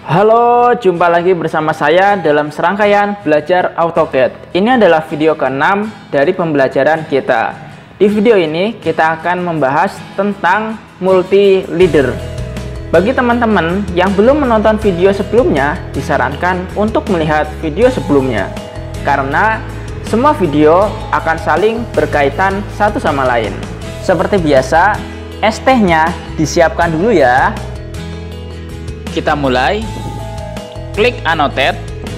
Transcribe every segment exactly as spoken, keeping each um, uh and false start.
Halo, jumpa lagi bersama saya dalam serangkaian belajar AutoCAD. Ini adalah video keenam dari pembelajaran kita. Di video ini kita akan membahas tentang multi leader. Bagi teman-teman yang belum menonton video sebelumnya, disarankan untuk melihat video sebelumnya, karena semua video akan saling berkaitan satu sama lain. Seperti biasa, es tehnya disiapkan dulu ya. Kita mulai. Klik Annotate.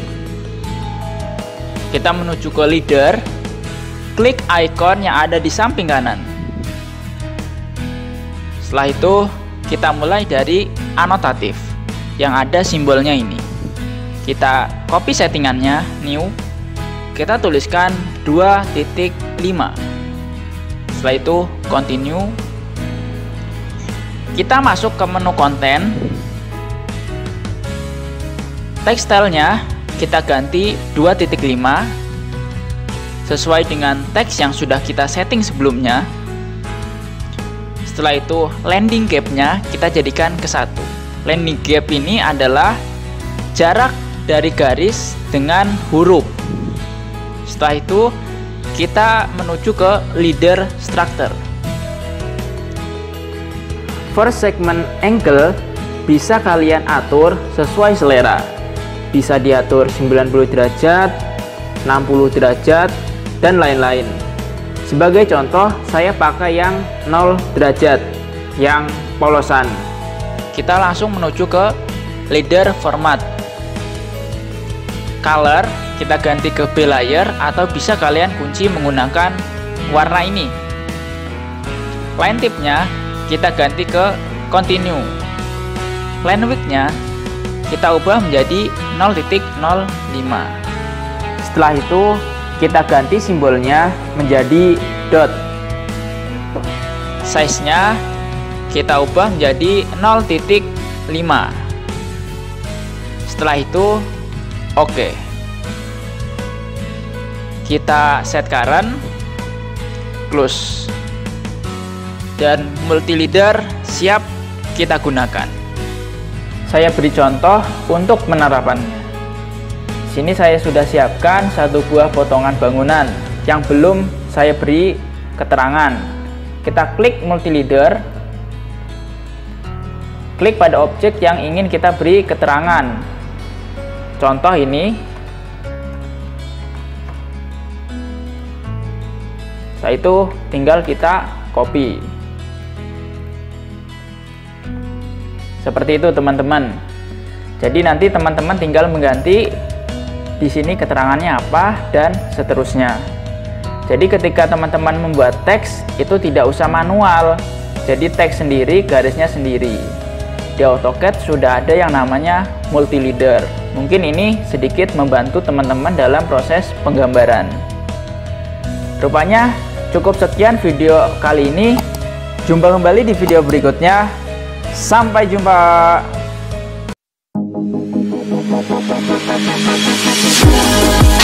Kita menuju ke leader. Klik icon yang ada di samping kanan. Setelah itu, kita mulai dari anotatif yang ada simbolnya ini. Kita copy settingannya, new. Kita tuliskan dua titik lima. Setelah itu, continue. Kita masuk ke menu konten. Text style-nya kita ganti dua titik lima sesuai dengan teks yang sudah kita setting sebelumnya. Setelah itu landing gap-nya kita jadikan ke satu. Landing gap ini adalah jarak dari garis dengan huruf. Setelah itu kita menuju ke leader structure. First segment angle bisa kalian atur sesuai selera. Bisa diatur sembilan puluh derajat, enam puluh derajat, dan lain-lain. Sebagai contoh, saya pakai yang nol derajat, yang polosan. Kita langsung menuju ke leader format. Color, kita ganti ke B layer, atau bisa kalian kunci menggunakan warna ini. Line type-nya, kita ganti ke continue. Line width-nya, kita ubah menjadi nol titik nol lima. Setelah itu kita ganti simbolnya menjadi dot. Size-nya kita ubah menjadi nol titik lima. Setelah itu oke. Okay. Kita set current, close. Dan multi leader siap kita gunakan. Saya beri contoh untuk penerapannya. Sini saya sudah siapkan satu buah potongan bangunan yang belum saya beri keterangan. Kita klik multi leader. Klik pada objek yang ingin kita beri keterangan. Contoh ini. Setelah itu tinggal kita copy. Seperti itu teman-teman. Jadi nanti teman-teman tinggal mengganti di sini keterangannya apa dan seterusnya. Jadi ketika teman-teman membuat teks itu tidak usah manual. Jadi teks sendiri, garisnya sendiri. Di AutoCAD sudah ada yang namanya multi leader. Mungkin ini sedikit membantu teman-teman dalam proses penggambaran. Rupanya cukup sekian video kali ini. Jumpa kembali di video berikutnya. Sampai jumpa.